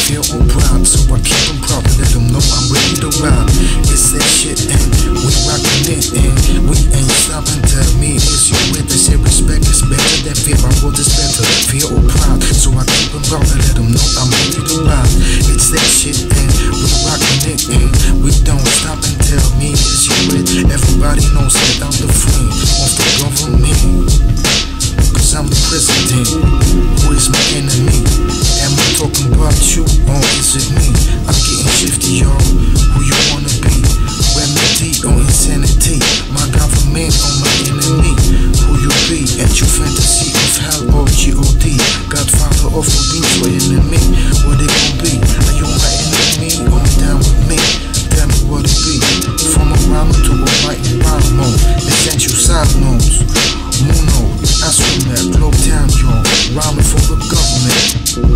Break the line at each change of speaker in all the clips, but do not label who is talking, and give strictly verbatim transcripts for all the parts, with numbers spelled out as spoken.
feel all proud, so I keep them proud to let them know I'm ready to ride. It's that shit and we rockin' it and we ain't stopping. Tell me is you with this? Say respect is better than fear. My world is better. Feel all proud, so I keep them proud to let them know I'm ready to ride. It's that shit and we rockin' it and we don't stop and tell me is you with? Everybody knows that I'm the friend of the government, cause I'm the president. Who is my enemy? Am I talking about you or is it me? I'm getting shifty, y'all. Who you wanna be? Remedy or insanity? My government or my enemy? Who you be? At your fantasy of hell or G O D? Godfather of a beat or enemy? What they gon' be? Are you my enemy or down with me? Tell me what it be. From a rhyme to a writing rhyme mode. Essential side notes. Muno, I swim at Globe Town, y'all. Rhyming for the government,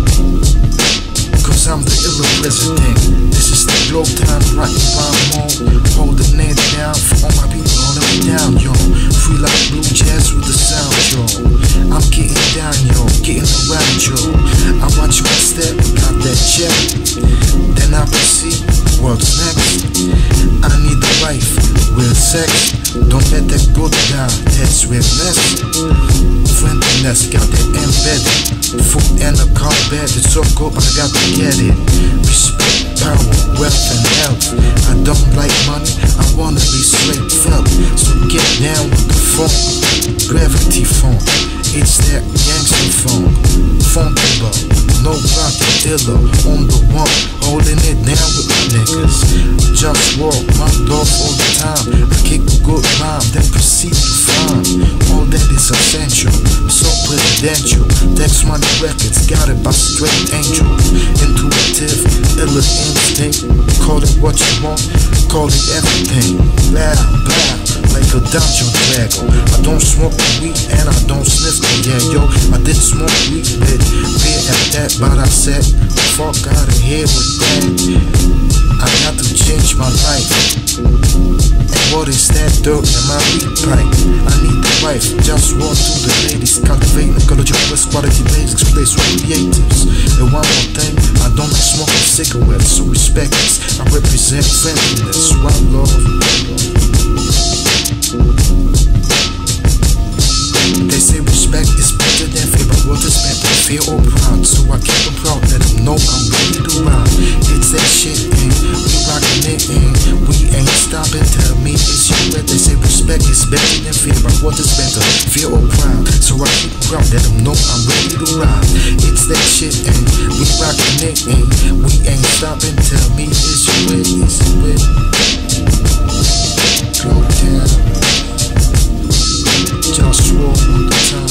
cause I'm the illa president. This is the Globe Town writing rhyme mode. Holding it down for all my people holding me down, y'all. Free like blue jazz with the sound, y'all. I'm getting down, y'all. Getting around, y'all. I watch my step, got that check. Then I proceed, what's next? I need a wife, real sex. Don't let that go down, that's realness. Friendliness, got that embedded. Food and a car bed, it's so good, but I got to get it. Respect, power, wealth and health. I don't like money, I wanna be straight felt. So get down with the funk, gravity funk. It's that gangster funk, Funkula, no rocket illa, on the one, holding it down with my niggas. Just war, my love all the time. I kick a good rhyme, then proceed to find all that is essential, so presidential. Text Money Records, got it by straight angel. Intuitive, illa instinct. Call it what you want, call it everything. Blah, blah, like a dungeon dragon. I don't smoke weed and I don't sniff the yeah, yo. I did smoke weed, but beer at that, but I said, fuck out of here with that. I got to change my life. And what is that dirt in my weed pipe? I need a wife, just walk to the ladies. Cultivate ecological best quality basics, place with creatives. And one more thing, I don't like smoking cigarettes, so respect this. I represent friendliness, one love. They say respect is better than fear, but what is meant to fear or proud? So I keep them proud, let them know I'm ready to ride. It's that shit and we rockin' it and we ain't stopping. Tell me it's you where they say respect is better than fear, but what is better, fear or proud? So I keep them proud, let them know I'm ready to ride. It's that shit and we rockin' it and we ain't stopping. Tell me it's you where, it's you where. Globe Town, JustWar on the time.